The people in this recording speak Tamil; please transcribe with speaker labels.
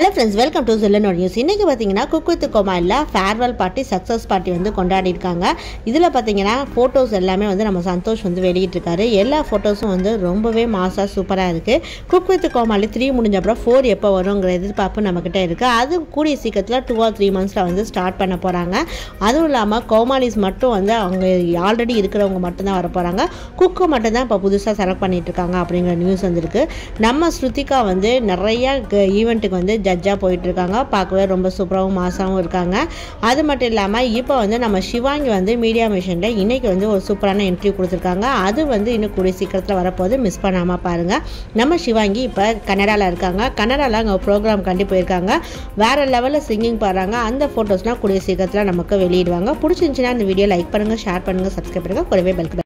Speaker 1: Hello friends, welcome to Zillan News. இன்னைக்கு பாத்தீங்கன்னா குக் வித் கோமாலில ஃபேர்வெல் பார்ட்டி சக்சஸ் பார்ட்டி வந்து கொண்டாடி இருக்காங்க. இதுல பாத்தீங்கன்னா போட்டோஸ் எல்லாமே வந்து நம்ம சந்தோஷ் வந்து வெளியிட்டு இருக்காரு. எல்லா போட்டோஸும் வந்து ரொம்பவே மாசா சூப்பரா இருக்கு. குக் வித் கோமாலி 3 முடிஞ்ச அப்புறம் 4 எப்போ வரும்ங்கற எதிர்பார்ப்பு நம்மகிட்ட இருக்கு. அது கூடிய சீக்கிரத்துல 2 or 3 monthsல வந்து ஸ்டார்ட் பண்ண போறாங்க. அதுவும் இல்லாம கோமாலிஸ் மட்டும் வந்து அவங்க ஆல்ரெடி இருக்கிறவங்க மட்டும் தான் வர போறாங்க. குக்கு மட்டும் தான் இப்ப புதுசா செலக்ட் பண்ணிட்டு இருக்காங்க அப்படிங்கற நியூஸ் வந்திருக்கு. நம்ம ஸ்ருதிகா வந்து நிறைய ஈவென்ட்க்கு வந்து ஜட்ஜா போயிட்டு இருக்காங்க. பார்க்கவே ரொம்ப சூப்பராவும் மாசாவும் இருக்காங்க. அது மட்டும் இல்லாம இப்போ வந்து நம்ம சிவாங்கி வந்து மீடியா மிஷன்ல இன்னைக்கு வந்து ஒரு சூப்பரான இன்டர்வியூ கொடுத்திருக்காங்க. அது வந்து இன்னும் கூடிய சீக்கிரத்துல வரப்போது மிஸ் பண்ணாம பாருங்க. நம்ம சிவாங்கி இப்போ கனடால இருக்காங்க. கனடால அங்க ப்ரோக்ராம் கண்டி போயிருக்காங்க. வேற லெவல்ல சிங்கிங் பாடுறாங்க. அந்த போட்டோஸ்லாம் கூடிய சீக்கிரத்துல நமக்கு வெளியிடுவாங்க. பிடிச்சிருந்துச்சுன்னா இந்த வீடியோ லைக் பண்ணுங்க, ஷேர் பண்ணுங்க, சப்ஸ்கிரைப் பண்ணுங்க, கூடவே பெல்